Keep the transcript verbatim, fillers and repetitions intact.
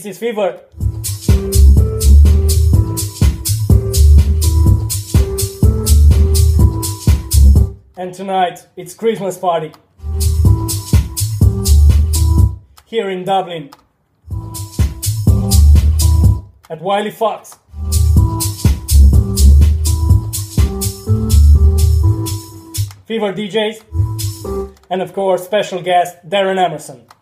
This is Fever. And tonight, it's Christmas party. Here in Dublin. At Wiley Fox. Fever D Js. And of course, special guest, Darren Emerson.